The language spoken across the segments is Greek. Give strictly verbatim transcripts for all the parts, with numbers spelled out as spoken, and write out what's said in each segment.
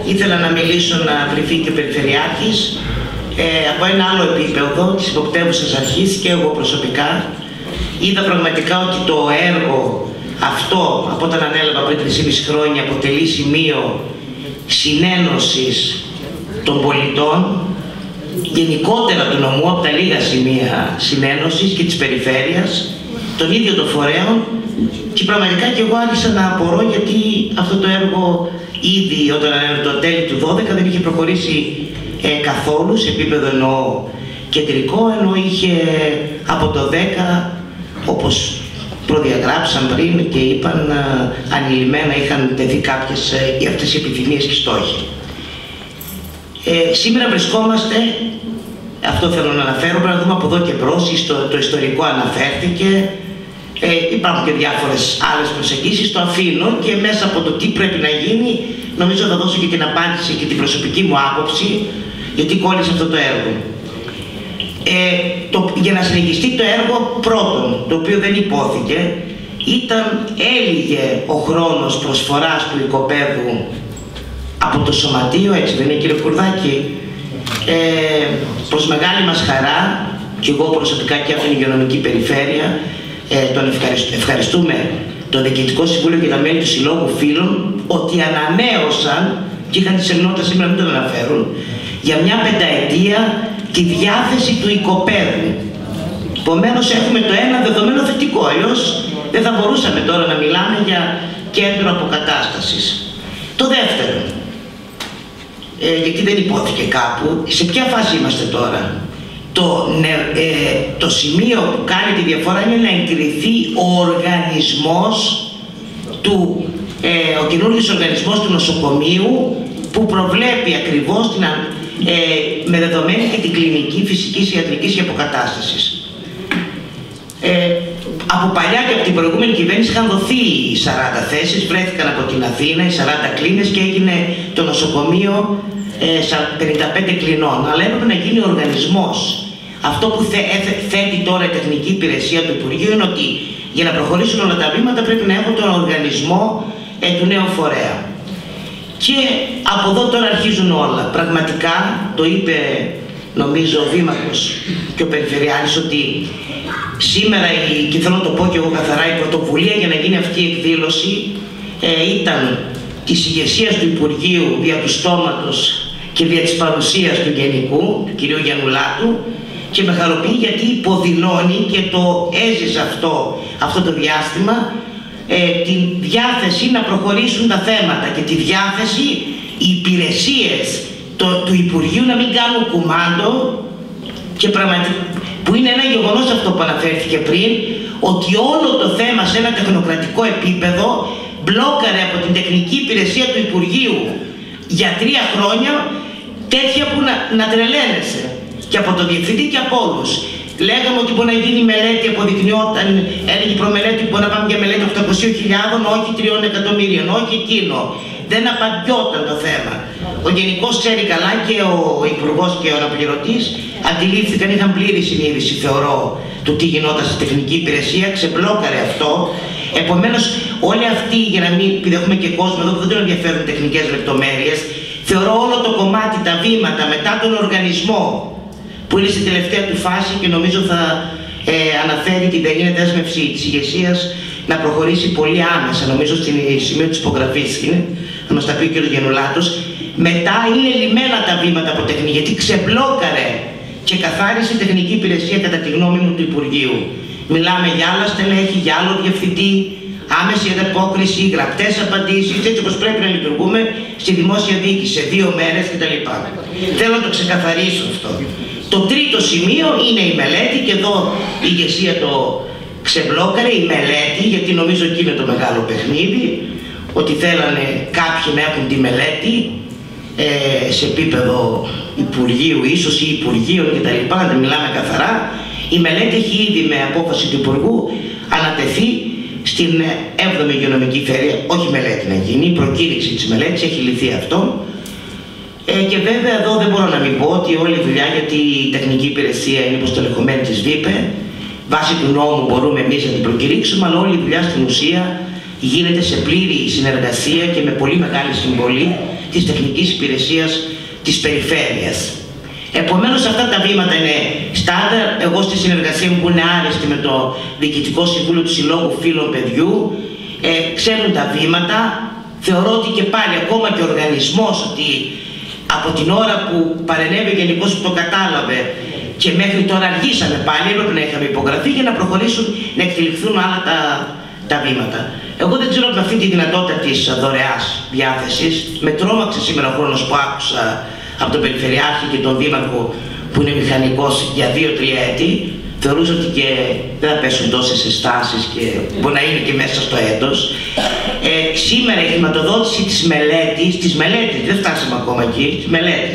ήθελα να μιλήσω, να βρεθεί και ο Περιφερειάρχης ε, από ένα άλλο επίπεδο της υποπτεύουσας αρχής και εγώ προσωπικά. Είδα πραγματικά ότι το έργο αυτό, από όταν ανέλαβα πριν τρία και μισό χρόνια, αποτελεί σημείο συνένωσης των πολιτών, γενικότερα του νομού, από τα λίγα σημεία συνένωσης και της περιφέρειας, των ίδιων των φορέων, και πραγματικά και εγώ άρχισα να απορώ γιατί αυτό το έργο ήδη όταν ανέλαβε το τέλη του δώδεκα δεν είχε προχωρήσει ε, καθόλου σε επίπεδο εννοώ κεντρικό, ενώ είχε από το δέκα, όπως προδιαγράψαν πριν και είπαν ε, ανηλυμένα, είχαν τεθεί κάποιες ε, αυτές οι επιθυμίες και στόχοι. Ε, σήμερα βρισκόμαστε, αυτό θέλω να αναφέρω, πρέπει να δούμε από εδώ και μπρος, το, το ιστορικό αναφέρθηκε, ε, υπάρχουν και διάφορες άλλες προσεγγίσεις, το αφήνω και μέσα από το τι πρέπει να γίνει, νομίζω θα δώσω και την απάντηση και την προσωπική μου άποψη, γιατί κόλλησε αυτό το έργο. Ε, το, για να συνεχιστεί το έργο, πρώτον, το οποίο δεν υπόθηκε, ήταν, έλυγε ο χρόνος προσφοράς του οικοπαίδου από το Σωματείο, έτσι δεν είναι κύριε Κουρδάκη? Ε, προς μεγάλη μας χαρά, και εγώ προσωπικά και από την Υγειονομική Περιφέρεια, ε, τον ευχαριστούμε, ευχαριστούμε το Διοικητικό Συμβούλιο και τα μέλη του Συλλόγου Φίλων, ότι ανανέωσαν, και είχαν τη σεμνότητα σήμερα να μην το αναφέρουν, για μια πενταετία τη διάθεση του οικοπαίδου. Επομένως έχουμε το ένα δεδομένο θετικό, αλλιώς δεν θα μπορούσαμε τώρα να μιλάμε για κέντρο αποκατάστασης. Το δεύτερο, ε, γιατί δεν υπόθηκε κάπου, σε ποια φάση είμαστε τώρα? Το, ε, το σημείο που κάνει τη διαφορά είναι να εγκριθεί ο οργανισμός του, ε, ο καινούργιος οργανισμός του νοσοκομείου, που προβλέπει ακριβώς την, ε, με δεδομένη και την κλινική φυσικής, ιατρικής και αποκατάστασης. Ε, από παλιά και από την προηγούμενη κυβέρνηση είχαν δοθεί οι σαράντα θέσεις, βρέθηκαν από την Αθήνα οι σαράντα κλίνες και έγινε το νοσοκομείο ε, πενήντα πέντε κλινών. Αλλά έπρεπε να γίνει ο οργανισμός. Αυτό που θε, θε, θέτει τώρα η τεχνική υπηρεσία του Υπουργείου είναι ότι για να προχωρήσουν όλα τα βήματα πρέπει να έχουν τον οργανισμό ε, του νέου φορέα. Και από εδώ τώρα αρχίζουν όλα. Πραγματικά το είπε νομίζω ο Δήμαρχος και ο Περιφερειάρχης ότι σήμερα, η, και θέλω να το πω και εγώ καθαρά, η πρωτοβουλία για να γίνει αυτή η εκδήλωση ε, ήταν της ηγεσίας του Υπουργείου δια του στόματος και δια της παρουσίας του Γενικού, του κ. Γιαννουλάτου, και με χαροποιεί γιατί υποδηλώνει, και το έζησε αυτό, αυτό το διάστημα, ε, τη διάθεση να προχωρήσουν τα θέματα και τη διάθεση οι υπηρεσίες το, του Υπουργείου να μην κάνουν κουμάντο, και πραγματικά που είναι ένα γεγονός αυτό που αναφέρθηκε πριν, ότι όλο το θέμα σε ένα τεχνοκρατικό επίπεδο μπλόκαρε από την τεχνική υπηρεσία του Υπουργείου για τρία χρόνια, τέτοια που να, να τρελαίνεσαι, και από τον Διευθυντή και από όλους. Λέγαμε ότι μπορεί να γίνει μελέτη, αποδεικνυόταν, έλεγε η προμελέτη που μπορεί να πάμε για μελέτη οκτακόσιες χιλιάδες, όχι τριών εκατομμύριων, όχι εκείνο. Δεν απαντιόταν το θέμα. Ο Γενικός ξέρει καλά, και ο Υπουργός και ο Αναπληρωτής αντιλήφθηκαν, είχαν πλήρη συνείδηση, θεωρώ, του τι γινόταν στη τεχνική υπηρεσία, ξεμπλόκαρε αυτό. Επομένως, όλοι αυτοί, για να μην, επειδή έχουμε και κόσμο εδώ που δεν τον ενδιαφέρουν τεχνικές λεπτομέρειες, θεωρώ όλο το κομμάτι, τα βήματα μετά τον οργανισμό, που είναι στη τελευταία του φάση και νομίζω θα ε, αναφέρει την είναι δέσμευση της ηγεσίας να προχωρήσει πολύ άμεσα, νομίζω στην σημείο της υπογραφής είναι, θα μας τα πει ο κ. Γιαννουλάτος. Μετά είναι λυμμένα τα βήματα από τεχνική, γιατί ξεμπλόκαρε και καθάρισε η τεχνική υπηρεσία, κατά τη γνώμη μου, του Υπουργείου. Μιλάμε για άλλα στελέχη, για άλλο διευθυντή, άμεση ανταπόκριση, γραπτές απαντήσεις, έτσι όπως πρέπει να λειτουργούμε στη δημόσια διοίκηση, σε δύο μέρες κτλ. Θέλω να το ξεκαθαρίσω αυτό. Το τρίτο σημείο είναι η μελέτη, και εδώ η ηγεσία το ξεμπλόκαρε, η μελέτη, γιατί νομίζω εκεί είναι το μεγάλο παιχνίδι, ότι θέλανε κάποιοι να έχουν τη μελέτη ε, σε επίπεδο Υπουργείου, ίσως ή Υπουργείων κτλ. Να τα μιλάμε καθαρά. Η μελέτη έχει ήδη με απόφαση του Υπουργού ανατεθεί στην έβδομη Υγειονομική Φέρεια, όχι μελέτη να γίνει, η προκήρυξη της μελέτης έχει λυθεί αυτό. Ε, και βέβαια εδώ δεν μπορώ να μην πω ότι όλη η δουλειά, γιατί η τεχνική υπηρεσία είναι υποστελεχωμένη της ΒΥΠΕ, βάσει του νόμου μπορούμε εμείς να την προκηρύξουμε, αλλά όλη η δουλειά στην ουσία γίνεται σε πλήρη συνεργασία και με πολύ μεγάλη συμβολή της τεχνικής υπηρεσίας της περιφέρειας. Επομένως αυτά τα βήματα είναι στάνταρ. Εγώ στη συνεργασία μου που είναι άρεστη με το Διοικητικό Συμβούλιο του Συλλόγου Φίλων Παιδιού, ε, ξέρουν τα βήματα. Θεωρώ ότι και πάλι ακόμα και ο οργανισμός, ότι από την ώρα που παρενέβη ο Γενικός που το κατάλαβε και μέχρι τώρα αργήσαμε πάλι, έπρεπε να είχαμε υπογραφεί για να προχωρήσουν, να εκτελεχθούν άλλα τα, τα βήματα. Εγώ δεν ξέρω με αυτή τη δυνατότητα της δωρεάς διάθεσης, με τρόμαξε σήμερα ο χρόνος που άκουσα από τον Περιφερειάρχη και τον Δήμαρχο που είναι μηχανικός για δύο τρία έτη. Θεωρούσα ότι και δεν θα πέσουν τόσες εστάσεις και μπορεί να είναι και μέσα στο έτος. Ε, σήμερα η χρηματοδότηση της μελέτης, της μελέτης, δεν φτάσαμε ακόμα εκεί, της μελέτης,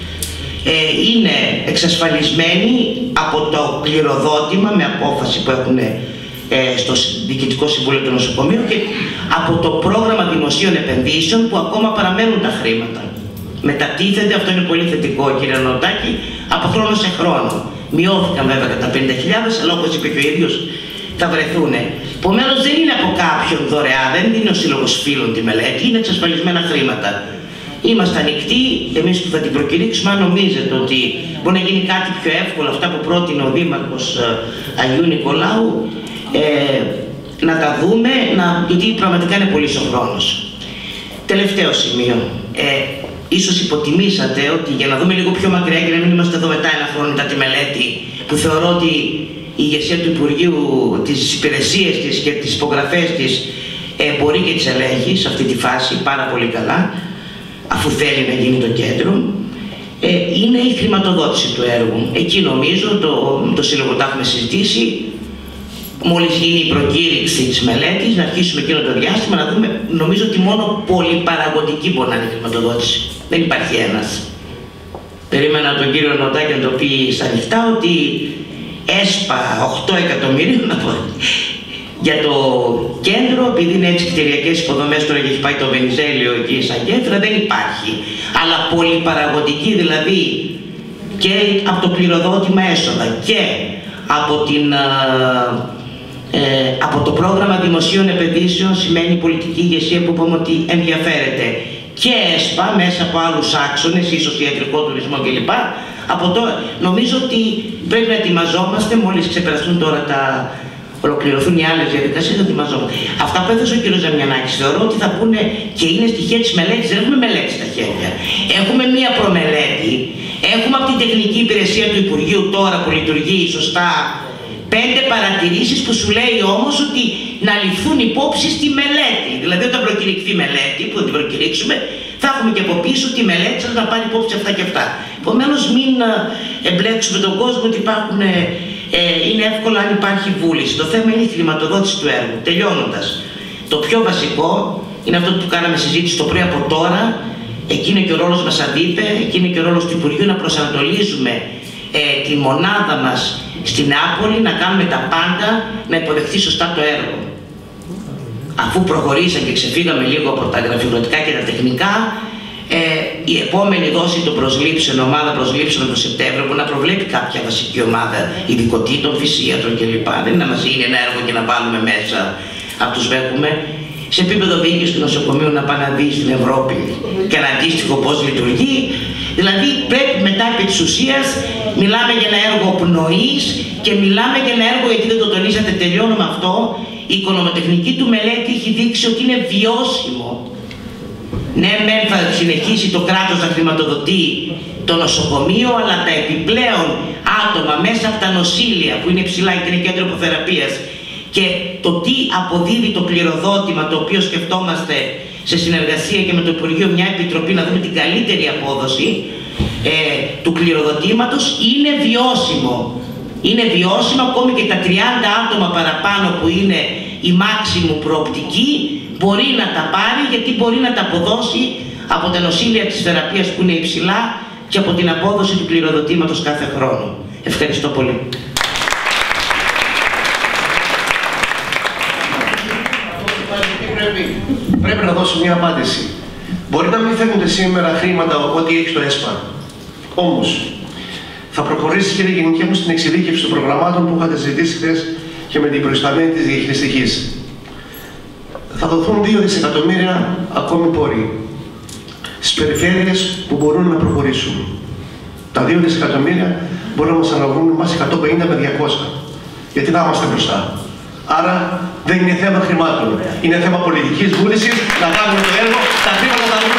ε, είναι εξασφαλισμένη από το κληροδότημα με απόφαση που έχουν ε, στο Διοικητικό Συμβούλιο του Νοσοκομείου και από το πρόγραμμα δημοσίων επενδύσεων που ακόμα παραμένουν τα χρήματα. Μετατίθεται, αυτό είναι πολύ θετικό κύριε Νοτάκη, από χρόνο σε χρόνο. Μειώθηκαν βέβαια κατά πενήντα χιλιάδες, αλλά όπως είπε και ο ίδιος, θα βρεθούν. Επομένως δεν είναι από κάποιον δωρεά, δεν είναι ο Σύλλογος Φίλων τη μελέτη, είναι εξασφαλισμένα χρήματα. Είμαστε ανοιχτοί, εμείς που θα την προκηρύξουμε, αν νομίζετε ότι μπορεί να γίνει κάτι πιο εύκολο, αυτά που πρότεινε ο Δήμαρχος Αγίου Νικολάου, ε, να τα δούμε, να, γιατί πραγματικά είναι πολύς ο χρόνος. Τελευταίο σημείο. Ε, Ίσως υποτιμήσατε ότι για να δούμε λίγο πιο μακριά και να μην είμαστε εδώ μετά ένα χρόνο μετά τη μελέτη, που θεωρώ ότι η ηγεσία του Υπουργείου, τις υπηρεσίες της και τις υπογραφές της ε, μπορεί και τις ελέγχει σε αυτή τη φάση πάρα πολύ καλά, αφού θέλει να γίνει το κέντρο, ε, είναι η χρηματοδότηση του έργου. Εκεί νομίζω, το, το Σύλλογο τα έχουμε συζητήσει, μόλις γίνει η προκήρυξη της μελέτης, να αρχίσουμε εκείνο το διάστημα να δούμε. Νομίζω ότι μόνο πολυπαραγωγική μπορεί να είναι η χρηματοδότηση. Δεν υπάρχει ένας. Περίμενα τον κύριο Νοτάκη να το πει στα ανοιχτά ότι έσπα οκτώ εκατομμύρια να πω, για το κέντρο, επειδή είναι έτσι κτηριακές υποδομές, τώρα έχει πάει το Βενιζέλιο εκεί σαν κέντρο, δεν υπάρχει. Αλλά πολυπαραγωγική, δηλαδή και από το πληροδότημα έσοδα και από την... Ε, από το πρόγραμμα δημοσίων επενδύσεων, σημαίνει η πολιτική ηγεσία που είπαμε ότι ενδιαφέρεται, και ΕΣΠΑ μέσα από άλλους άξονες, ίσως ιατρικό τουρισμό κλπ. Από το, νομίζω ότι πρέπει να ετοιμαζόμαστε, μόλις ξεπεραστούν τώρα τα, ολοκληρωθούν οι άλλες διαδικασίες, να ετοιμαζόμαστε. Αυτά που έθεσε ο κ. Ζαμιανάκης θεωρώ ότι θα πούνε και είναι στοιχεία της μελέτης. Δεν έχουμε μελέτη στα χέρια. Έχουμε μία προμελέτη, έχουμε από την τεχνική υπηρεσία του Υπουργείου τώρα που λειτουργεί σωστά πέντε παρατηρήσεις που σου λέει όμως ότι να ληφθούν υπόψη στη μελέτη. Δηλαδή όταν προκηρυχθεί μελέτη, που θα την προκηρύξουμε, θα έχουμε και από πίσω τη μελέτη σας να πάρει υπόψη αυτά και αυτά. Επομένως μην εμπλέξουμε τον κόσμο ότι υπάρχουν, ε, ε, είναι εύκολο αν υπάρχει βούληση. Το θέμα είναι η χρηματοδότηση του έργου. Τελειώνοντας, το πιο βασικό είναι αυτό που κάναμε συζήτηση το πρωί από τώρα. Εκεί είναι και ο ρόλος μας, αντίπε, εκεί είναι και ο ρόλος του Υπουργείου να προσανατολίζουμε ε, τη μονάδα μας στην Νεάπολη, να κάνουμε τα πάντα να υποδεχθεί σωστά το έργο. Αφού προχωρήσαν και ξεφύγαμε λίγο από τα γραφειοκρατικά και τα τεχνικά, ε, η επόμενη δόση των προσλήψεων, ομάδα προσλήψεων τον Σεπτέμβριο, που να προβλέπει κάποια βασική ομάδα ειδικοτήτων, φυσίατρων κλπ. Δεν είναι να μας γίνει ένα έργο και να βάλουμε μέσα, από τους βλέπουμε, σε επίπεδο διοίκησης του νοσοκομείου να πάει να δει στην Ευρώπη και ένα αντίστοιχο πώς λειτουργεί. Δηλαδή πρέπει μετά επί της ουσίας μιλάμε για ένα έργο πνοής και μιλάμε για ένα έργο, γιατί δεν το τονίσατε, τελειώνω με αυτό, η οικονομοτεχνική του μελέτη έχει δείξει ότι είναι βιώσιμο. Ναι, μεν θα συνεχίσει το κράτος να χρηματοδοτεί το νοσοκομείο, αλλά τα επιπλέον άτομα μέσα από τα νοσήλια που είναι ψηλά, γιατί είναι κέντρο υποθεραπείας, και το τι αποδίδει το κληροδότημα, το οποίο σκεφτόμαστε σε συνεργασία και με το Υπουργείο μια επιτροπή να δούμε την καλύτερη απόδοση ε, του κληροδοτήματος, είναι βιώσιμο. Είναι βιώσιμο, ακόμη και τα τριάντα άτομα παραπάνω που είναι η μάξιμου προοπτική μπορεί να τα πάρει, γιατί μπορεί να τα αποδώσει από τα νοσήλια της θεραπείας που είναι υψηλά και από την απόδοση του κληροδοτήματος κάθε χρόνο. Ευχαριστώ πολύ. Πρέπει, πρέπει να δώσω μια απάντηση. Μπορεί να μην φαίνονται σήμερα χρήματα ό,τι έχει το ΕΣΠΑ. Όμως, θα προχωρήσει, κύριε Γενική μου, στην εξειδίκευση των προγραμμάτων που είχατε συζητήσει χθες και με την προϊσταμένη της διαχειριστικής. Θα δοθούν δύο δισεκατομμύρια ακόμη πόροι. στις περιφέρειες που μπορούν να προχωρήσουν. Τα δύο δισεκατομμύρια μπορούν να μας αναβούν μας εκατόν πενήντα με διακόσια. Γιατί να είμαστε μπροστά. Άρα δεν είναι θέμα χρημάτων. Είναι θέμα πολιτικής βούλησης να κάνουμε το έργο, τα χρήματα τα